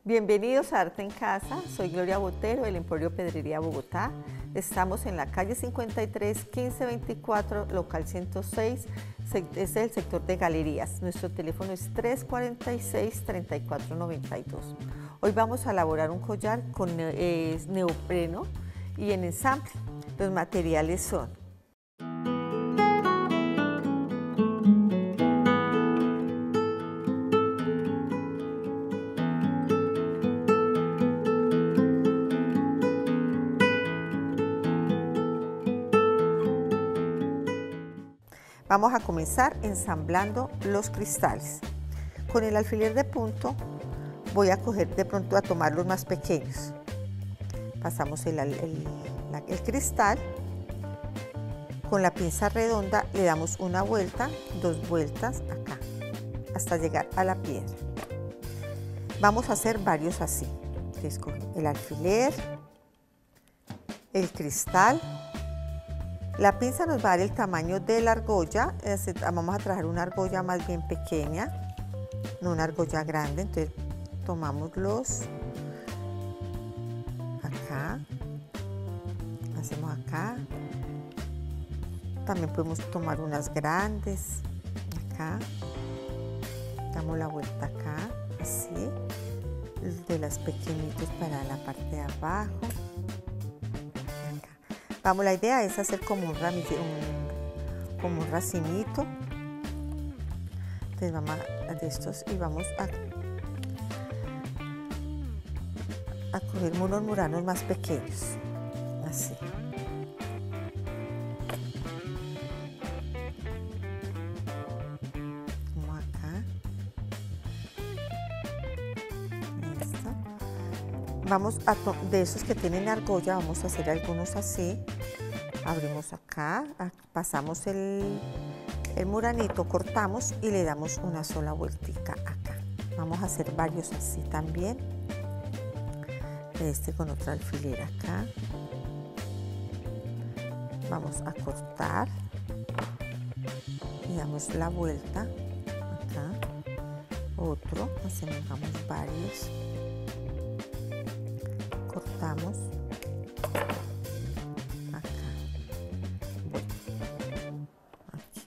Bienvenidos a Arte en Casa, soy Gloria Botero del Emporio Pedrería Bogotá. Estamos en la calle 53, 1524, local 106, este es el sector de galerías. Nuestro teléfono es 346-3492. Hoy vamos a elaborar un collar con neopreno y en ensamble. Los materiales son Vamos a comenzar ensamblando los cristales. Con el alfiler de punto voy a coger de pronto a tomar los más pequeños. Pasamos el cristal, con la pinza redonda le damos una vuelta, dos vueltas acá, hasta llegar a la piedra. Vamos a hacer varios así. Entonces, el alfiler, el cristal. La pinza nos va a dar el tamaño de la argolla, vamos a trabajar una argolla más bien pequeña, no una argolla grande, entonces tomamos los acá, hacemos acá, también podemos tomar unas grandes, acá, damos la vuelta acá, así, de las pequeñitas para la parte de abajo. Vamos, la idea es hacer como un racimito. Entonces vamos a estos y vamos a coger unos muranos más pequeños, así. Como acá. Listo. Vamos de esos que tienen argolla, vamos a hacer algunos así. Abrimos acá, pasamos el muranito, cortamos y le damos una sola vueltica acá. Vamos a hacer varios así también. Con otro alfiler acá. Vamos a cortar y damos la vuelta acá. Otro, hacemos varios. Cortamos acá, bueno, aquí.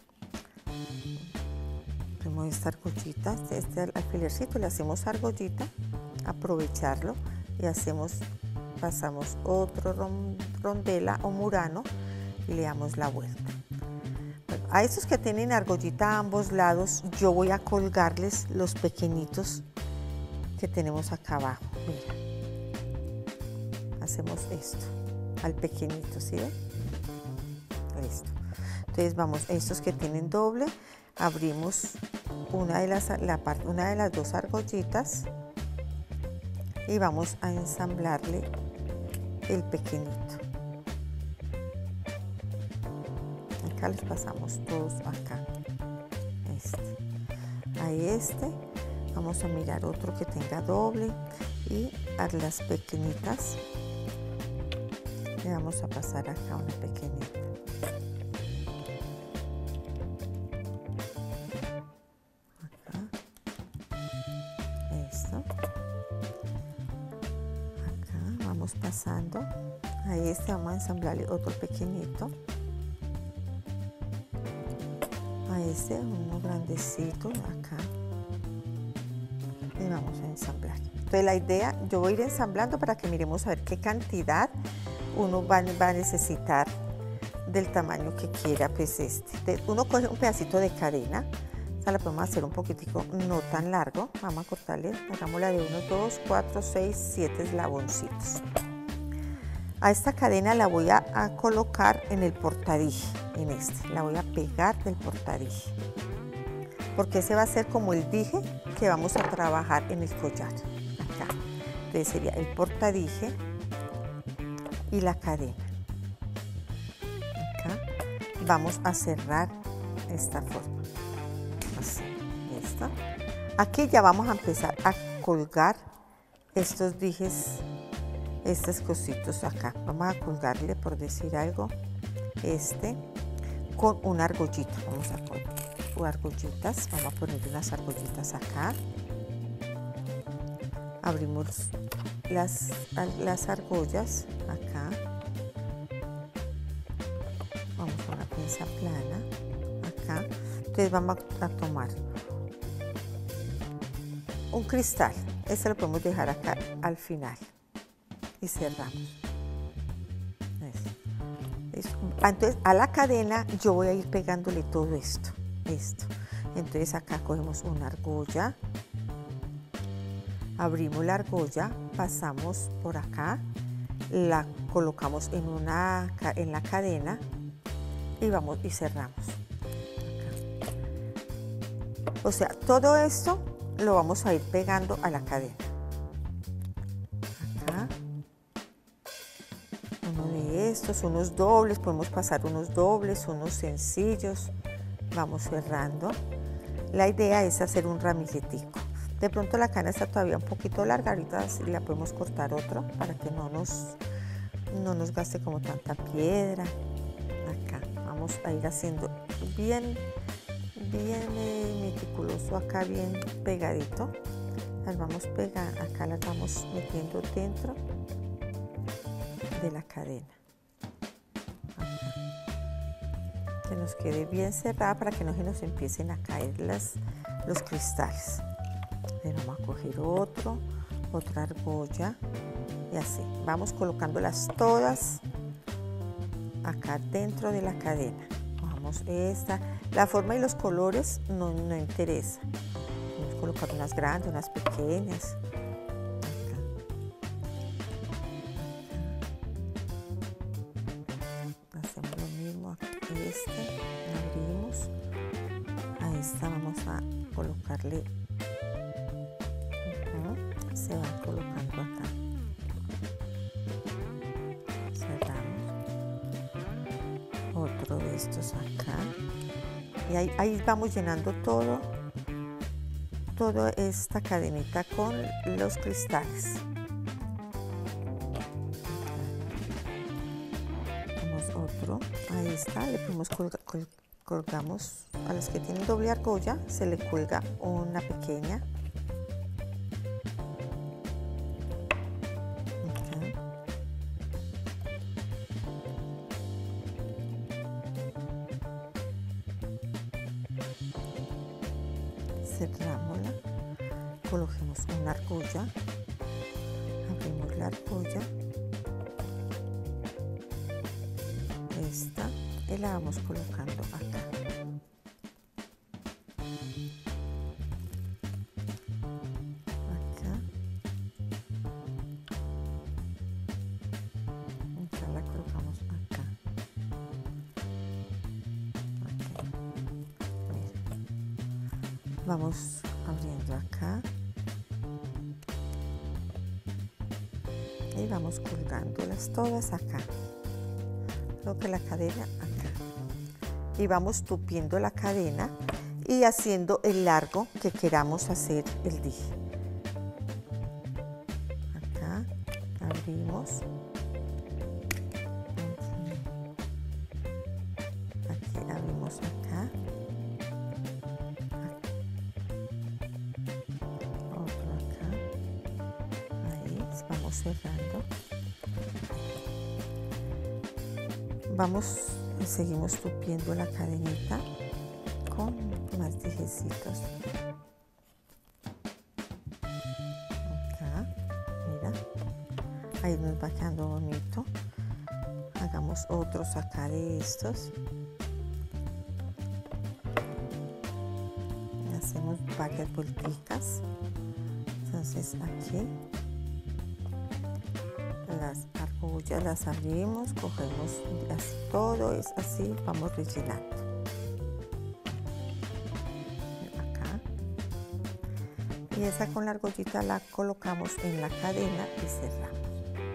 Tenemos esta argollita, este alfilercito le hacemos argollita, aprovecharlo y pasamos otro rondela o murano y le damos la vuelta. Bueno, a estos que tienen argollita a ambos lados, yo voy a colgarles los pequeñitos que tenemos acá abajo, mira. Hacemos esto al pequeñito, ¿sí ven? Listo. Entonces vamos, estos que tienen doble, abrimos una de las dos argollitas y vamos a ensamblarle el pequeñito. Acá les pasamos todos acá. A vamos a mirar otro que tenga doble y a las pequeñitas le vamos a pasar acá una pequeñita. Acá. Esto. Acá vamos pasando. A vamos a ensamblarle otro pequeñito. A uno grandecito acá. Y vamos a ensamblar. Entonces la idea, yo voy a ir ensamblando para que miremos a ver qué cantidad uno va a necesitar del tamaño que quiera, pues uno coge un pedacito de cadena, esta la podemos hacer un poquitico no tan largo, vamos a cortarle, hagámosla de unos 2, 4, 6, 7 eslaboncitos. A esta cadena la voy a colocar en el portadije, la voy a pegar del portadije, porque ese va a ser como el dije que vamos a trabajar en el collar, acá. Entonces sería el portadije y la cadena. Acá vamos a cerrar esta forma, así, ¿listo? Aquí ya vamos a empezar a colgar estos dijes, estos cositos acá. Vamos a colgarle, por decir algo, con una argollita. Vamos a colgar argollitas, vamos a poner unas argollitas acá. abrimos las argollas acá, vamos a una pinza plana acá. Entonces vamos a tomar un cristal, este lo podemos dejar acá al final y cerramos. Entonces a la cadena yo voy a ir pegándole todo esto. Entonces acá cogemos una argolla, abrimos la argolla, pasamos por acá, la colocamos en la cadena y vamos y cerramos. Acá. O sea, todo esto lo vamos a ir pegando a la cadena. Acá. Uno de estos, unos dobles, podemos pasar unos dobles, unos sencillos. Vamos cerrando. La idea es hacer un ramilletico. De pronto la cana está todavía un poquito larga, ahorita la podemos cortar otro para que no nos gaste como tanta piedra. Acá vamos a ir haciendo bien meticuloso acá, bien pegadito. Las vamos pegando, acá las vamos metiendo dentro de la cadena. Que nos quede bien cerrada para que no se nos empiecen a caer los cristales. Vamos a coger otra argolla y así. Vamos colocándolas todas acá dentro de la cadena. Cogemos esta. La forma y los colores no interesa. Vamos a colocar unas grandes, unas pequeñas. Hacemos lo mismo aquí. Abrimos. A esta vamos a colocarle. Se van colocando acá. Cerramos. Otro de estos acá. Y ahí vamos llenando toda esta cadenita con los cristales. Tenemos otro. Ahí está. Le podemos colgamos a los que tienen doble argolla, se le cuelga una pequeña. Cerrámosla, coloquemos una argolla, abrimos la argolla, esta, y la vamos colocando acá. Acá. Acá la colocamos acá. Vamos abriendo acá y vamos colgándolas todas acá. Creo que la cadena acá. Y vamos tupiendo la cadena y haciendo el largo que queramos hacer el dije. Acá abrimos. Aquí abrimos acá. Vamos cerrando, vamos y seguimos tupiendo la cadenita con más dijecitos. Acá, mira, ahí nos va quedando bonito. Hagamos otros acá de estos. Hacemos varias vuelticas. Entonces aquí las argollas las abrimos, cogemos todo, es así, vamos rellenando. Acá. Y esa con la argollita la colocamos en la cadena y cerramos.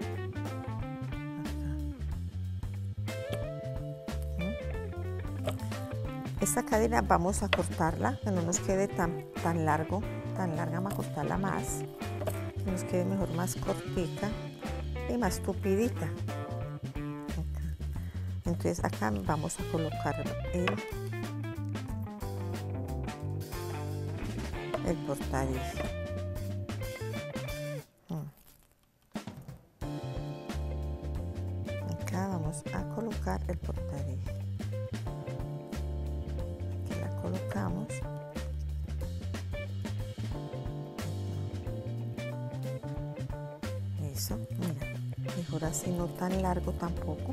Acá. Esta cadena vamos a cortarla, que no nos quede tan larga, vamos a cortarla más, que nos quede mejor más cortica y más tupidita. Acá. Entonces acá vamos a colocar el portadillo. vamos a colocar el portaeje. Aquí la colocamos. Eso, mira, mejor así, no tan largo tampoco.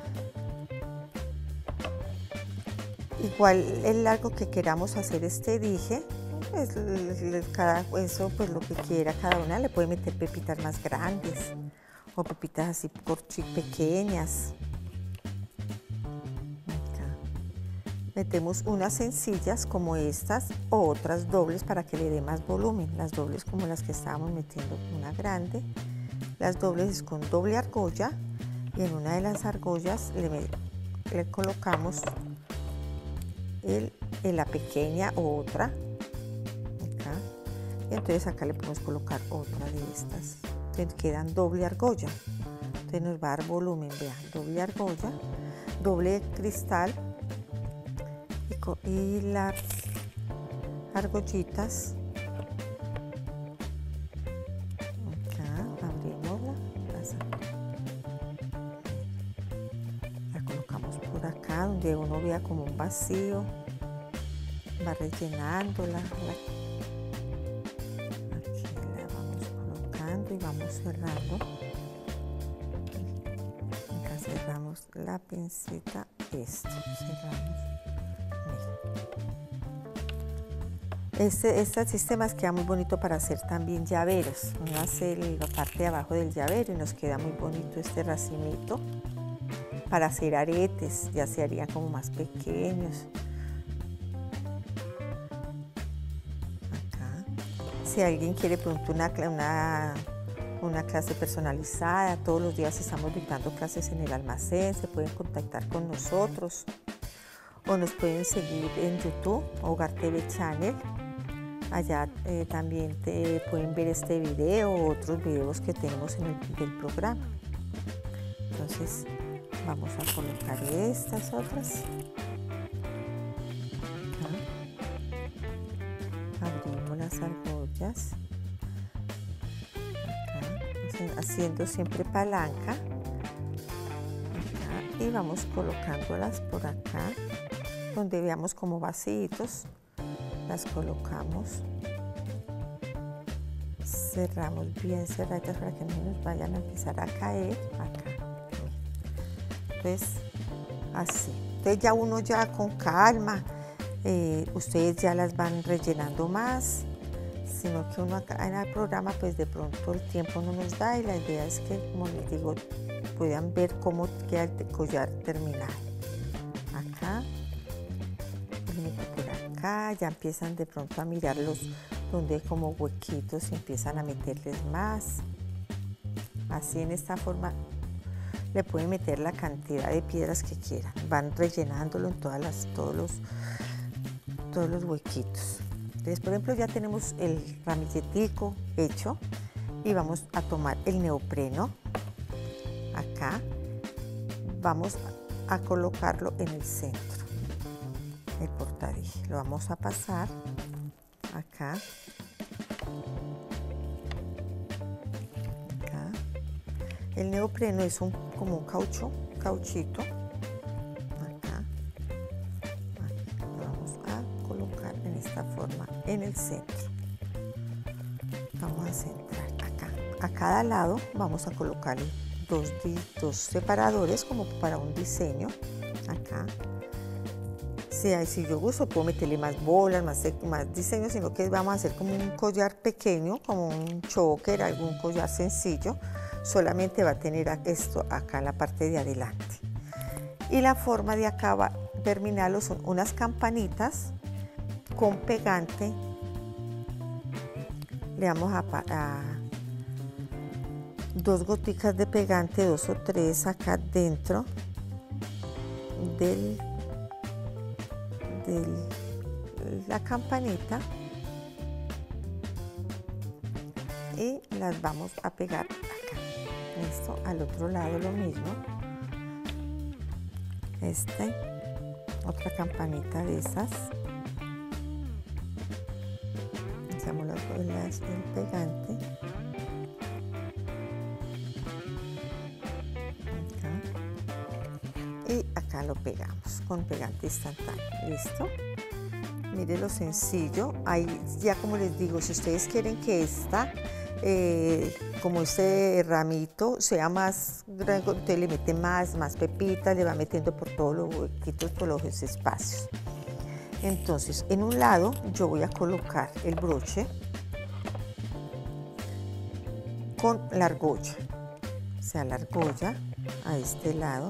Igual el largo que queramos hacer este dije, pues eso pues lo que quiera cada una, le puede meter pepitas más grandes o pepitas así pequeñas. Acá. Metemos unas sencillas como estas o otras dobles para que le dé más volumen. Las dobles como las que estábamos metiendo, una grande. Las dobles es con doble argolla y en una de las argollas le colocamos la pequeña o otra acá, y entonces acá le podemos colocar otra de estas, entonces quedan doble argolla, entonces nos va a dar volumen, vean, doble argolla, doble cristal y las argollitas acá, abrimosla, la colocamos por acá donde uno vea como un vacío, va rellenándola, aquí la vamos colocando y vamos cerrando. Acá cerramos la pincita, cerramos. Este sistema queda muy bonito para hacer también llaveros. Uno hace la parte de abajo del llavero y nos queda muy bonito este racimito para hacer aretes, ya se harían como más pequeños. Acá, si alguien quiere pronto una clase personalizada, todos los días estamos dictando clases en el almacén, se pueden contactar con nosotros o nos pueden seguir en YouTube, Hogar TV Channel. Allá también pueden ver este video o otros videos que tenemos en el programa. Entonces vamos a colocar estas otras. Acá. Abrimos las argollas. Acá. Haciendo siempre palanca. Acá. Y vamos colocándolas por acá, donde veamos como vacíos. Las colocamos, cerramos bien cerradas para que no nos vayan a empezar a caer acá. Entonces así, entonces ya uno ya con calma, ustedes ya las van rellenando más, sino que uno acá en el programa pues de pronto el tiempo no nos da y la idea es que, como les digo, puedan ver cómo queda el collar terminado. Acá. Ya empiezan de pronto a mirarlos donde hay como huequitos y empiezan a meterles más. Así, en esta forma le pueden meter la cantidad de piedras que quieran, van rellenándolo en todos los huequitos. Entonces, por ejemplo, ya tenemos el ramilletico hecho y vamos a tomar el neopreno. Acá vamos a colocarlo en el centro. El portadije lo vamos a pasar acá, acá. El neopreno es como un cauchito acá. Lo vamos a colocar en esta forma en el centro. Vamos a centrar acá. A cada lado vamos a colocar dos separadores como para un diseño acá. Si yo gusto puedo meterle más bolas, más diseños, sino que vamos a hacer como un collar pequeño, como un choker, algún collar sencillo. Solamente va a tener esto acá en la parte de adelante. Y la forma de acá va a terminarlo son unas campanitas con pegante. Le vamos a dos goticas de pegante, 2 o 3 acá dentro de la campanita y las vamos a pegar acá. Esto al otro lado lo mismo. Otra campanita de esas. Hacemos el pegante. Acá. acá lo pegamos con pegante instantáneo. ¿Listo? Mire lo sencillo. Ahí ya, como les digo, si ustedes quieren que como este ramito sea más grande, usted le mete más pepitas, le va metiendo por todos los huequitos, por los espacios. Entonces, en un lado yo voy a colocar el broche con la argolla, o sea, la argolla a este lado.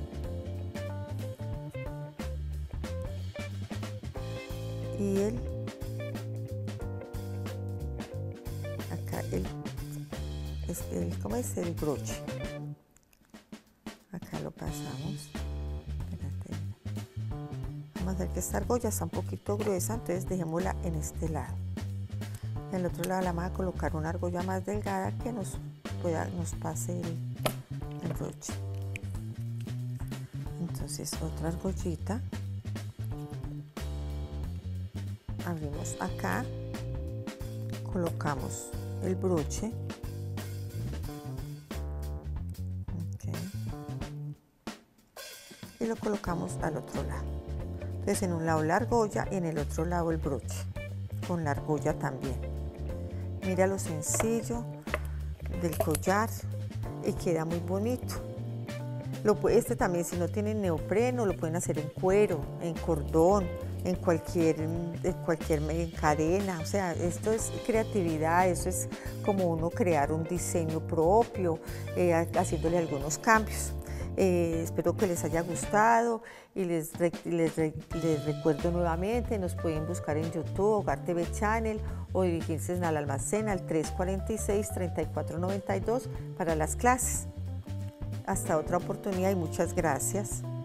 Y acá ¿cómo es? El broche. Acá lo pasamos. Espérate. Vamos a hacer que esta argolla está un poquito gruesa, entonces dejémosla en este lado. En el otro lado la vamos a colocar una argolla más delgada que nos pase el broche. Entonces, otra argollita. Abrimos acá, colocamos el broche, y lo colocamos al otro lado. Entonces, en un lado la argolla y en el otro lado el broche, con la argolla también. Mira lo sencillo del collar y queda muy bonito. Este también, si no tienen neopreno, lo pueden hacer en cuero, en cordón, en cualquier cadena. O sea, esto es creatividad, eso es como uno crear un diseño propio, haciéndole algunos cambios. Espero que les haya gustado y les recuerdo nuevamente, nos pueden buscar en YouTube, Hogar TV Channel, o dirigirse al almacén al 346-3492 para las clases. Hasta otra oportunidad y muchas gracias.